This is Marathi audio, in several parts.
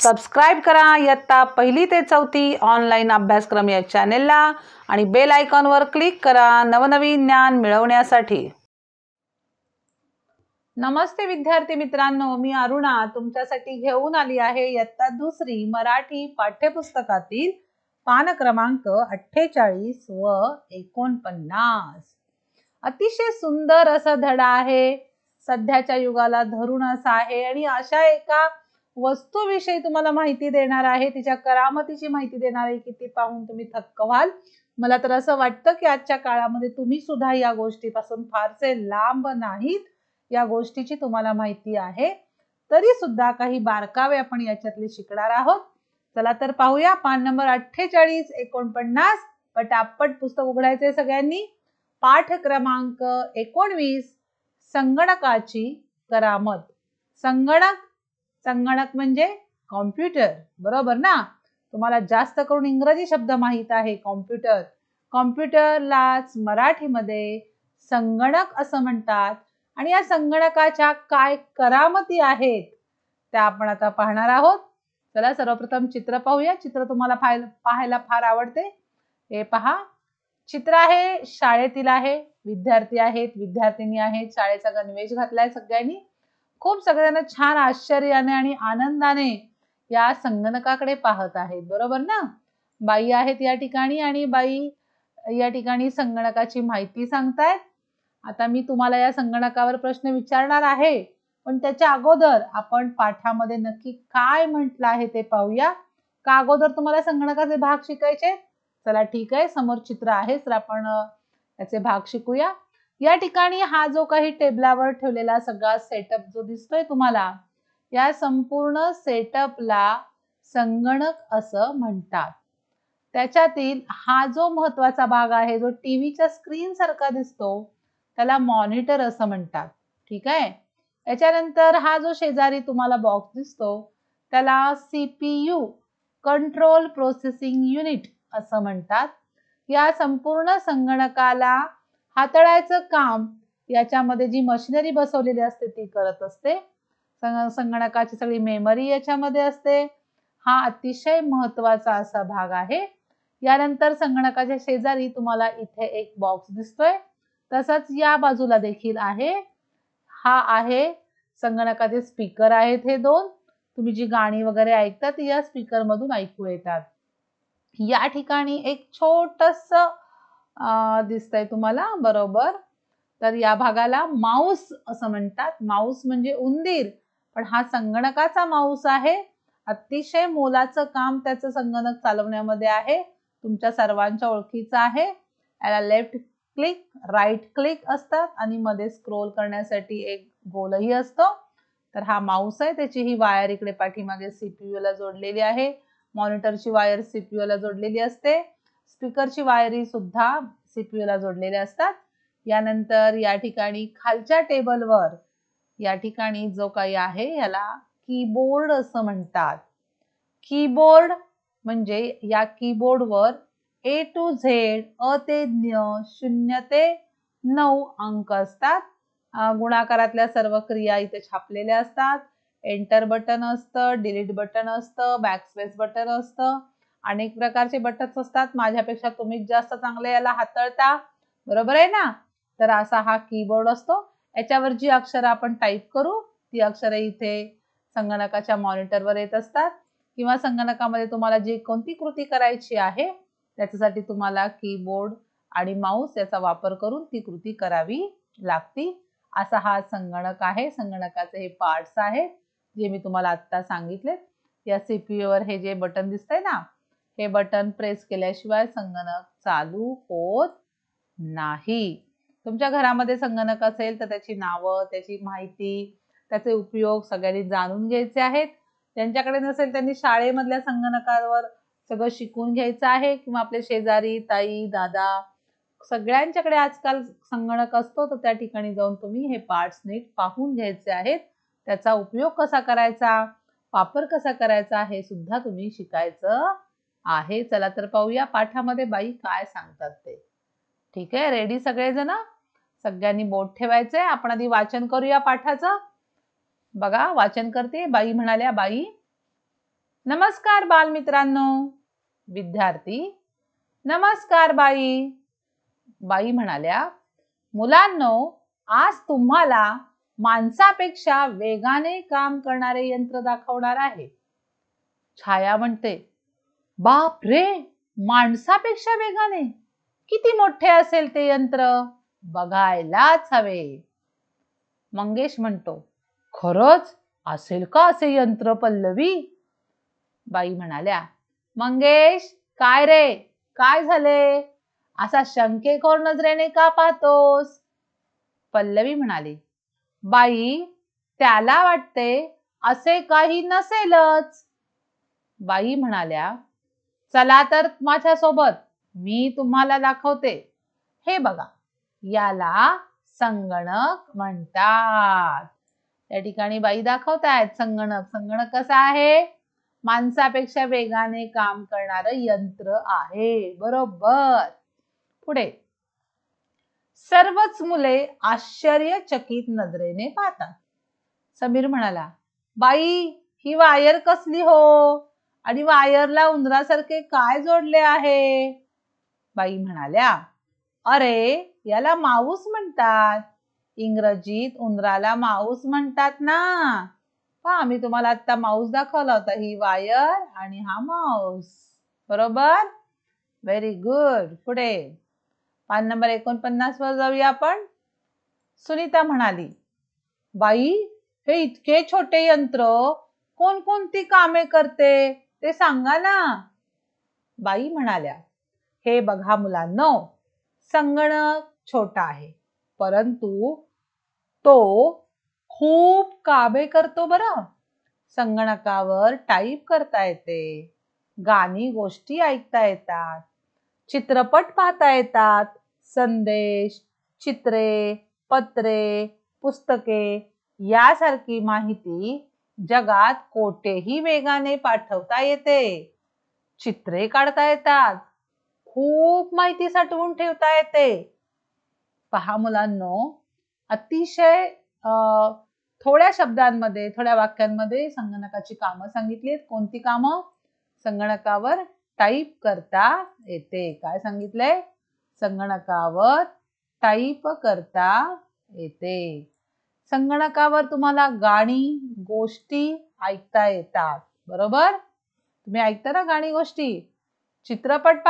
सबस्क्राइब करा इयत्ता 1ली ते 4थी ऑनलाईन अभ्यासक्रम या चॅनेलला आणि बेल आयकॉनवर क्लिक करा नवनवीन ज्ञान मिळवण्यासाठी। नमस्ते विद्यार्थी मित्रांनो, मी अरुणा तुमच्यासाठी घेऊन आली आहे इयत्ता 2री मराठी पाठ्यपुस्तकातील पान क्रमांक 48 व 49। अतिशय सुंदर असा धडा आहे, सध्याच्या युगाला धरून असा आहे आणि अशा एका वस्तूविषयी तुम्हाला माहिती देणार आहे, तिच्या करामतीची माहिती देणार आहे की ती पाहून तुम्ही थक्क व्हाल। मला तर असं वाटतं की आजच्या काळामध्ये तुम्ही सुद्धा या गोष्टीपासून फारसे लांब नाहीत, या गोष्टीची तुम्हाला माहिती आहे, तरी सुद्धा काही बारकावे आपण याच्यातले शिकणार आहोत। चला तर पाहूया पान नंबर 48 49। पटापट पुस्तक उघडायचे सगळ्यांनी। पाठ क्रमांक 19 संगणकाची करामत। संगणक म्हणजे कॉम्प्युटर, बरोबर ना? तुम्हाला जास्त करून इंग्रजी शब्द माहित आहे कॉम्प्युटर। कॉम्प्युटरलाच मराठीमध्ये संगणक असं म्हणतात आणि या संगणकाच्या काय करामती आहेत त्या आपण आता पाहणार आहोत। चला सर्वप्रथम चित्र पाहूया। चित्र तुम्हाला पाहायला फार आवडते। हे पहा, चित्र आहे, शाळेतील आहे, विद्यार्थी आहेत, विद्यार्थिनी आहेत, शाळेचा गणवेश घातलाय सगळ्यांनी। खूप सगळ्यांना छान आश्चर्याने आणि आनंदाने या संगणकाकडे पाहत आहेत, बरोबर ना? बाई आहेत या ठिकाणी आणि बाई या ठिकाणी संगणकाची माहिती सांगतायत। आता मी तुम्हाला या संगणकावर प्रश्न विचारणार आहे, पण त्याच्या अगोदर आपण पाठामध्ये नक्की काय म्हटलं आहे ते पाहूया। का अगोदर तुम्हाला संगणकाचे भाग शिकायचे? चला ठीक आहे, समोर चित्र आहे तर आपण याचे भाग शिकूया। या ठिकाणी हा जो काही टेबलावर ठेवलेला सगळा सेटअप जो दिसतोय तुम्हाला, या संपूर्ण सेटअपला संगणक असं म्हणतात। त्याच्यातील हा जो महत्त्वाचा भाग आहे, जो टीव्हीच्या स्क्रीन सारखा दिसतो, त्याला मॉनिटर असं म्हणतात, ठीक आहे? याच्यानंतर हा जो शेजारी तुम्हाला बॉक्स दिसतो, त्याला CPU कंट्रोल प्रोसेसिंग युनिट असं म्हणतात। या संपूर्ण संगणकाला हाताळायचं काम याच्यामध्ये जी मशिनरी बसवलेली असते ती करत असते। संगणकाची सगळी मेमरी याच्यामध्ये असते। हा अतिशय महत्त्वाचा असा भाग आहे। यानंतर संगणकाच्या शेजारी तुम्हाला इथे एक बॉक्स दिसतोय, तसंच या बाजूला देखील आहे। हा आहे संगणकाचे स्पीकर आहेत हे दोन। तुम्ही जी गाणी वगैरे ऐकतात या स्पीकर मधून ऐकू येतात। या ठिकाणी एक छोटस दिसतंय तुम्हाला, बरोबर? तर या भागाला माऊस असं म्हणतात। माऊस म्हणजे उंदीर, पण हा संगणकाचा माऊस आहे। अतिशय मोलाचं काम त्याचं संगणक चालवण्यामध्ये आहे, तुमच्या सर्वांच्या ओळखीचं आहे। याला लेफ्ट क्लिक, राईट क्लिक असतात आणि मध्ये स्क्रोल करण्यासाठी एक गोलही असतो। तर हा माऊस आहे, त्याची ही वायर इकडे पाठीमागे CPU ला जोडलेली आहे। मॉनिटरची वायर CPU ला जोडलेली असते। स्पीकरची वायरी सुद्धा CPU ला जोडलेल्या असतात। यानंतर या ठिकाणी खालच्या टेबलवर या ठिकाणी जो काही आहे याला कीबोर्ड असं म्हणतात। कीबोर्ड म्हणजे या कीबोर्डवर A to Z, अ ते ज्ञ, 0 ते 9 अंक असतात। गुणाकारातल्या सर्व क्रिया इथे छापलेल्या असतात। एंटर बटन असतं, डिलीट बटन असतं, बॅकस्पेस बटन असतं, अनेक प्रकारचे बटन्स असतात। माझ्यापेक्षा तुम्ही जास्त चांगले याला हाताळता, बरोबर आहे ना? तर असा हा कीबोर्ड असतो। याच्यावर जी अक्षरं आपण टाईप करू ती अक्षरे इथे संगणकाच्या मॉनिटरवर येत असतात, किंवा संगणकामध्ये तुम्हाला जी कोणती कृती करायची आहे त्याच्यासाठी तुम्हाला कीबोर्ड आणि माऊस याचा वापर करून ती कृती करावी लागती। असा हा संगणक आहे। संगणकाचे हे पार्ट्स आहेत जे मी तुम्हाला आता सांगितले। या CPU वर हे जे बटन दिसतंय ना, हे बटन प्रेस केल्याशिवाय संगणक चालू होत नाही। तुमच्या घरामध्ये संगणक असेल तर त्याची नावं, त्याची माहिती, त्याचे उपयोग सगळ्यांनी जाणून घ्यायचे आहेत। ज्यांच्याकडे नसेल त्यांनी शाळेमधल्या संगणकावर सगळं शिकून घ्यायचं आहे, किंवा आपले शेजारी, ताई, दादा सगळ्यांच्याकडे आजकाल संगणक असतो, तर त्या ठिकाणी जाऊन तुम्ही हे पार्ट्स नीट पाहून घ्यायचे आहेत। त्याचा उपयोग कसा करायचा, वापर कसा करायचा हे सुद्धा तुम्ही शिकायचं आहे। चला तर पाहूया पाठामध्ये बाई काय सांगतात ते। ठीक आहे, रेडी सगळेजण? सगळ्यांनी बोट ठेवायचंय। आपण आधी वाचन करूया पाठाचं। बघा, वाचन करते। बाई म्हणाल्या, बाई नमस्कार बालमित्रांनो. विद्यार्थी, नमस्कार बाई. बाई म्हणाल्या, मुलांनो, आज तुम्हाला माणसापेक्षा वेगाने काम करणारे यंत्र दाखवणार आहे. छाया म्हणते, बाप रे, माणसापेक्षा वेगाने? किती मोठे असेल ते यंत्र? बघायलाच हवे. मंगेश म्हणतो, खरंच असेल का असे यंत्र पल्लवी? बाई म्हणाल्या, मंगेश, काय रे, काय झाले? असा शंकेखोर नजरेने का पाहतोस? पल्लवी म्हणाली, बाई, त्याला वाटते असे काही नसेलच. बाई म्हणाल्या, चला तर माझ्यासोबत, मी तुम्हाला दाखवते. हे बघा, याला संगणक म्हणतात. या ठिकाणी बाई दाखवतायत संगणक. संगणक कसा आहे? माणसापेक्षा वेगाने काम करणारं यंत्र आहे. बरोबर. पुढे, सर्वच मुले आश्चर्यचकित नजरेने पाहतात. समीर म्हणाला, बाई, ही वायर कसली हो? आणि वायरला उंदरासारखे काय जोडले आहे? बाई म्हणाल्या, अरे, याला माऊस म्हणतात. इंग्रजीत उंदराला माऊस म्हणतात ना. पहा, मी तुम्हाला आता माऊस दाखवला होता. ही वायर आणि हा माऊस. बरोबर. Very good. पुढे पान नंबर 49 वर जाऊया आपण. सुनीता म्हणाली, बाई, हे इतके छोटे यंत्र कोणकोणती कामे करते ते सांगा ना. बाई म्हणाल्या, हे बघा मुलांनो, संगणक छोटा आहे, परंतु तो खूप कामे करतो बरं. संगणकावर टाईप करता येते, गाणी गोष्टी ऐकता येतात, चित्रपट पाहता येतात, संदेश, चित्रे, पत्रे, पुस्तके यासारखी माहिती जगात कोठेही वेगाने पाठवता येते. चित्रे काढता येतात, खूप माहिती साठवून ठेवता येते. पहा मुलांनो, अतिशय थोड्या शब्दांमध्ये, थोड्या वाक्यांमध्ये संगणकाची कामं सांगितली आहेत. कोणती कामं? संगणकावर टाईप करता येते. काय सांगितलंय? संगणकावर टाईप करता येते. संगणकावर तुम्हाला गाणी, गोष्टी ऐकता येतात. बरोबर. तुम्ही ऐकता ना गाणी, गोष्टी. चित्रपट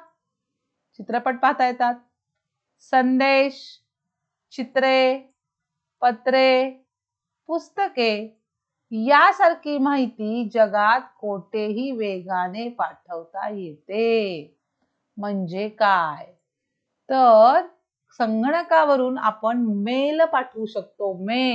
पाहता येतात. संदेश, चित्रे, पत्रे, पुस्तके यासारखी माहिती जगात कोठेही वेगाने पाठवता येते. म्हणजे काय? तर संगणकावरून आपण मेल पाठवू शकतो.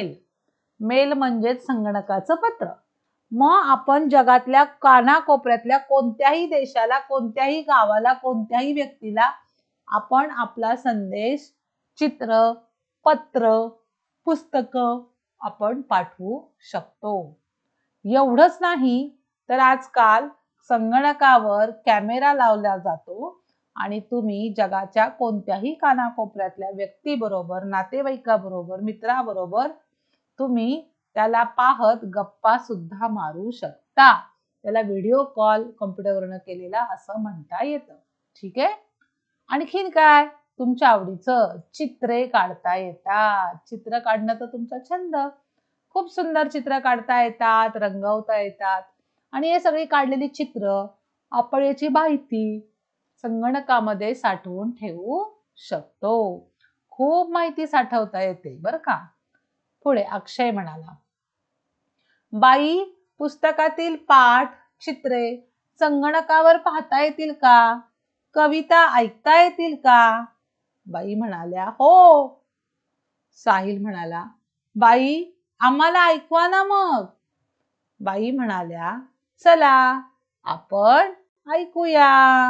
मेल म्हणजेच संगणकाचं पत्र. मग आपण जगातल्या कानाकोपऱ्यातल्या कोणत्याही देशाला, कोणत्याही गावाला, कोणत्याही व्यक्तीला आपण आपला संदेश, चित्र, पत्र, पुस्तक आपण पाठवू शकतो. एवढंच नाही तर आजकाल संगणकावर कॅमेरा लावला जातो आणि तुम्ही जगाच्या कोणत्याही कानाकोपऱ्यातल्या व्यक्तीबरोबर, नातेवाईकाबरोबर, मित्राबरोबर तुम्ही त्याला पाहत गप्पा सुद्धा मारू शकता. त्याला व्हिडिओ कॉल कॉम्प्युटरवरून केलेला असं म्हणता येतं. ठीक आहे. आणखीन काय? तुमच्या आवडीचं चित्रे काढता येतात. चित्र काढणं तर तुमचा छंद. खूप सुंदर चित्र काढता येतात, रंगवता येतात. आणि हे सगळी काढलेली चित्र आपण याची माहिती संगणकामध्ये साठवून ठेवू शकतो. खूप माहिती साठवता येते बरं का. पुढे अक्षय म्हणाला, बाई, पुस्तकातील पाठ, चित्रे संगणकावर पाहता येतील का? कविता ऐकता येतील का? बाई म्हणाल्या, हो. साहिल म्हणाला, बाई, आम्हाला ऐकवा ना मग. बाई म्हणाल्या, चला आपण ऐकूया.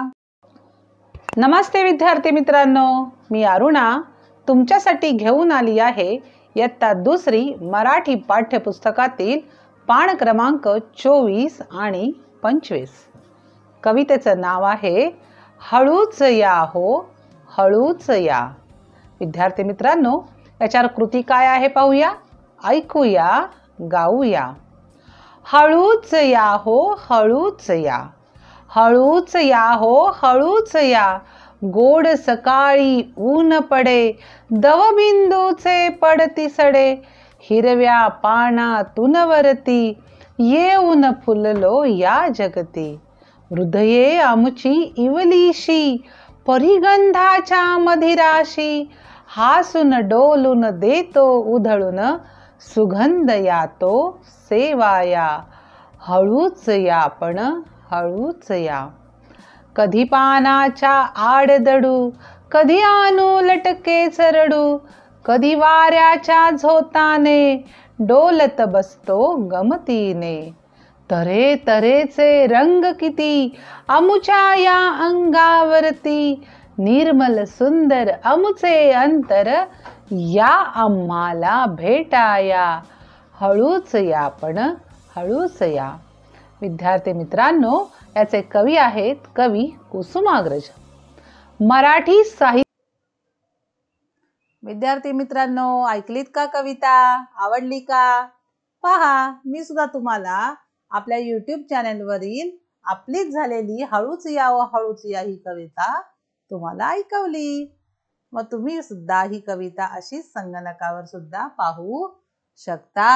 नमस्ते विद्यार्थी मित्रांनो, मी अरुणा तुमच्यासाठी घेऊन आली आहे इयत्ता 2री मराठी पाठ्यपुस्तकातील पान क्रमांक 24 आणि 25. कवितेचं नाव आहे हळूच या हो, हळूच या. विद्यार्थी मित्रांनो, याच्यावर कृती काय आहे पाहूया, ऐकूया, गाऊया. हळूच या हो हळूच या, हळूच या हो हळूच या, गोड सकाळी ऊन पडे, दवबिंदूचे पडती सडे, हिरव्या पानातून वरती, येऊन फुललो या जगती. हृदये आमची इवलीशी, परिगंधाच्या मधिराशी, हासून डोलून देतो उधळून, सुगंध यातो सेवाया. हळूच या पण हळूच या. कधी पानाच्या आड दडू, कधी आणू लटके चरडू, कधी वाऱ्याच्या झोताने, डोलत बसतो गमतीने. तरे तरेचे रंग किती, अमुच्या या अंगावरती, निर्मल सुंदर अमुचे अंतर, या आम्हाला भेटाया. हळूच या पण हळूच या. विद्यार्थी मित्रांनो, याचे कवी आहेत कवी कुसुमाग्रज. मराठी साहित्य. विद्यार्थी मित्रांनो, ऐकलीत का कविता? आवडली का? पहा, मी सुद्धा तुम्हाला आपल्या YouTube चॅनलवरील आपलीच झालेली हळूच या व हळूच या ही कविता तुम्हाला ऐकवली. मग तुम्ही सुद्धा ही कविता अशीच संगणकावर सुद्धा पाहू शकता.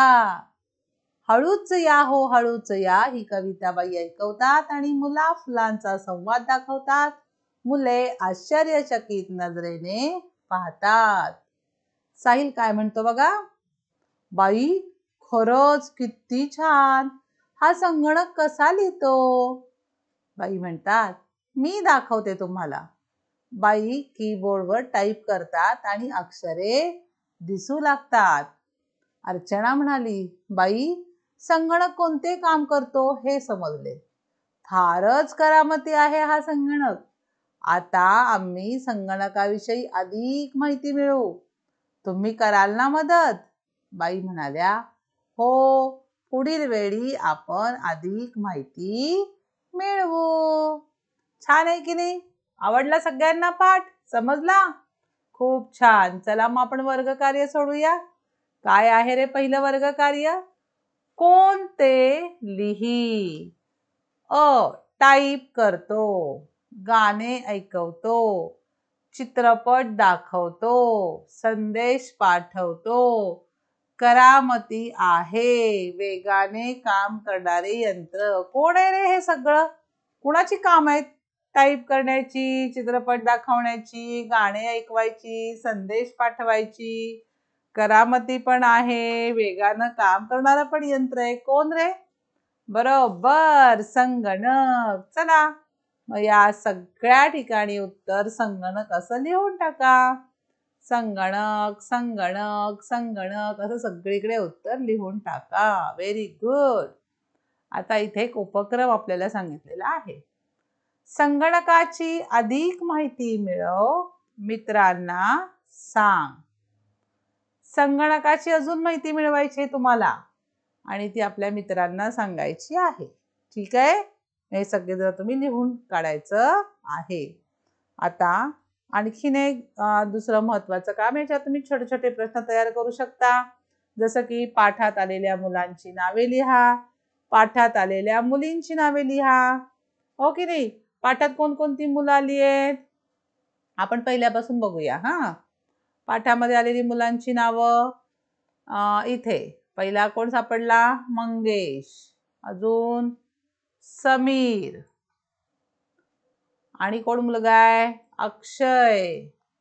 हळूच या हो हळूच या ही कविता बाई ऐकवतात आणि मुला फुलांचा संवाद दाखवतात. मुले आश्चर्यचकित नजरेने पाहतात. साहिल काय म्हणतो बघा. बाई खरंच किती छान, हा संगणक कसा लिहितो? बाई म्हणतात, मी दाखवते तुम्हाला. बाई कीबोर्डवर टाईप करतात आणि अक्षरे दिसू लागतात. अर्चना म्हणाली, बाई संगणक कोणते काम करतो हे समजले. फारच करामती आहे हा संगणक. आता आम्ही संगणकाविषयी अधिक माहिती मिळवू. तुम्ही कराल ना मदत? बाई म्हणाल्या, हो, पुढील वेळी आपण अधिक माहिती मिळवू. छान आहे की नाही? आवडला सगळ्यांना पाठ? समजला? खूप छान. चला मग आपण वर्गकार्य सोडूया. काय आहे रे पहिलं वर्गकार्य? कोणते लिही. टाईप करतो, गाणे ऐकवतो, चित्रपट दाखवतो, संदेश पाठवतो, करामती आहे, वेगाने काम करणारे यंत्र. कोण आहे रे हे सगळं? कुणाची काम आहेत? टाईप करण्याची, चित्रपट दाखवण्याची, गाणे ऐकवायची, संदेश पाठवायची, करामती पण आहे, वेगानं काम करणारं पण यंत्र आहे. कोण रे? बरोबर, संगणक. चला मग या सगळ्या ठिकाणी उत्तर संगणक असं लिहून टाका. संगणक संगणक संगणक असं सगळीकडे उत्तर लिहून टाका. Very good. आता इथे एक उपक्रम आपल्याला सांगितलेला आहे. संगणकाची अधिक माहिती मिळव, मित्रांना सांग. संगणकाची अजून माहिती मिळवायची आहे तुम्हाला आणि ती आपल्या मित्रांना सांगायची आहे. ठीक आहे? हे सगळे जर तुम्ही लिहून काढायचं आहे. आता आणखीन एक दुसरं महत्त्वाचं काम, याच्यात तुम्ही छोटे छोटे प्रश्न तयार करू शकता. जसं की पाठात आलेल्या मुलांची नावे लिहा, पाठात आलेल्या मुलींची नावे लिहा. हो की नाही? पाठात कोणकोणती मुलं आली आहेत? आपण पहिल्यापासून बघूया. पाठामध्ये आलेली मुलांची नावं इथे. पहिला कोण सापडला? मंगेश. अजून समीर. आणि कोण मुलगा आहे? अक्षय.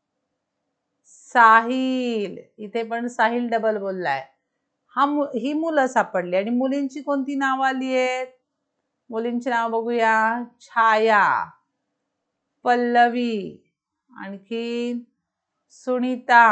साहिल. इथे पण साहिल डबल बोललाय. ही मुलं सापडली. आणि मुलींची कोणती नावं आली आहेत? मुलींची नाव बघूया. छाया, पल्लवी, आणखी सुनीता,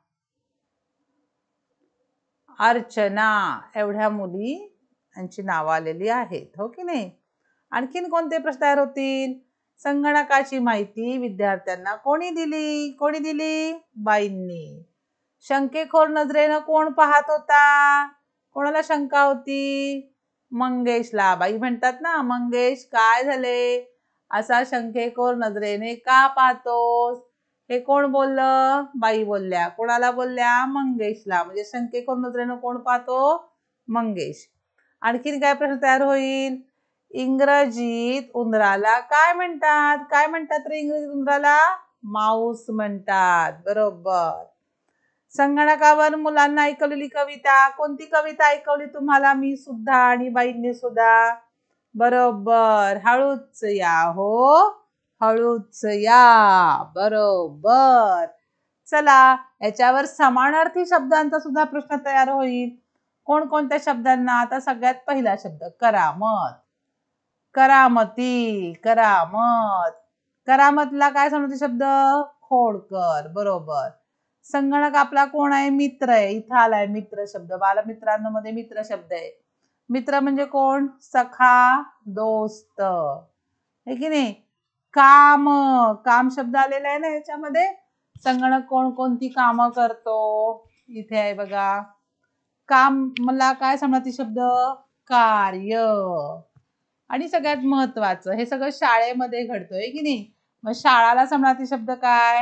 अर्चना. एवढ्या मुली यांची नावं आलेली आहेत. हो की नाही? आणखीन कोणते प्रश्न तयार होतील? संगणकाची माहिती विद्यार्थ्यांना कोणी दिली? कोणी दिली? बाईंनी. शंकेखोर नजरेनं कोण पाहत होता? कोणाला शंका होती? मंगेशला. बाई म्हणतात ना, मंगेश काय झाले? असा शंकेखोर नजरेने का पाहतोस? हे कोण बोललं? बाई बोलल्या. कोणाला बोलल्या? मंगेशला. म्हणजे शंकेखोर नजरेनं कोण पाहतो? मंगेश. आणखीन काय प्रश्न तयार होईल? इंग्रजीत उंदराला काय म्हणतात? काय म्हणतात रे इंग्रजीत उंदराला? माऊस म्हणतात. बरोबर. संगणकावर मुलांना ऐकवलेली कविता, कोणती कविता ऐकवली तुम्हाला मी सुद्धा आणि बाईंनी सुद्धा? बरोबर, हळूच या हो, हळूच या. बरोबर. चला, याच्यावर समानार्थी शब्दांचा सुद्धा प्रश्न तयार होईल. कोणकोणत्या शब्दांना? आता सगळ्यात पहिला शब्द करामत. करामती, करामत. करामतला काय समजते शब्द? खोडकर. बरोबर. संगणक आपला कोण आहे? मित्र आहे. इथं आलाय मित्र शब्द. बालमित्रांमध्ये मित्र शब्द आहे. मित्र म्हणजे कोण? सखा, दोस्त. है की नाही? काम, काम शब्द आलेला आहे ना याच्यामध्ये. संगणक कोणकोणती कामं करतो? इथे आहे बघा. काम मला काय समजते शब्द? कार्य. आणि सगळ्यात महत्वाचं, हे सगळं शाळेमध्ये घडतोय की नाही? मग शाळाला समजते शब्द काय?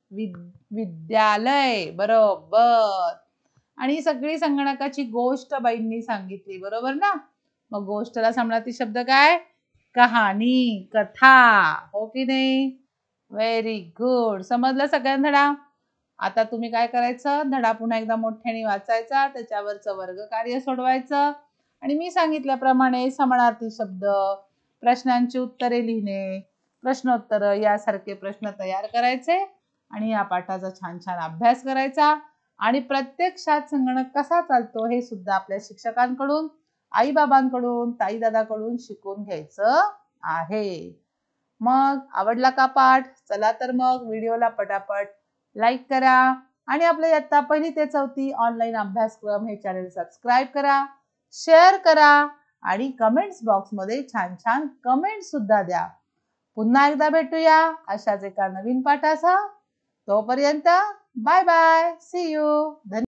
विद्यालय. बरोबर. आणि सगळी संगणकाची गोष्ट बाईंनी सांगितली. बरोबर ना? मग गोष्टला समजते शब्द काय? कहाणी, कथा. हो की नाही? Very good. समजलं सगळ्यांना धडा? आता तुम्ही काय करायचं? धडा पुन्हा एकदा मोठ्याने वाचायचा, त्याच्यावरचं वर्ग कार्य सोडवायचं आणि मी सांगितल्याप्रमाणे समानार्थी शब्द, प्रश्नांची उत्तरे लिहिणे, प्रश्नोत्तर यासारखे प्रश्न तयार करायचे आणि या पाठाचा छान छान अभ्यास करायचा आणि प्रत्यक्षात संगणक कसा चालतो हे सुद्धा आपल्या शिक्षकांकडून, आई बाबांकडून, ताई दादाकडून शिकून घ्यायचं आहे. मग आवडला का पाठ? चला तर मग व्हिडिओला पटापट लाईक करा आणि आपल्या इयत्ता 1ली ते 4थी ऑनलाईन अभ्यासक्रम हे चॅनल सबस्क्राईब करा, शेअर करा आणि कमेंट्स बॉक्समध्ये छान छान कमेंट सुद्धा द्या. पुन्हा एकदा भेटूया अशाच एका नवीन पाठासह. तोपर्यंत बाय बाय. C you.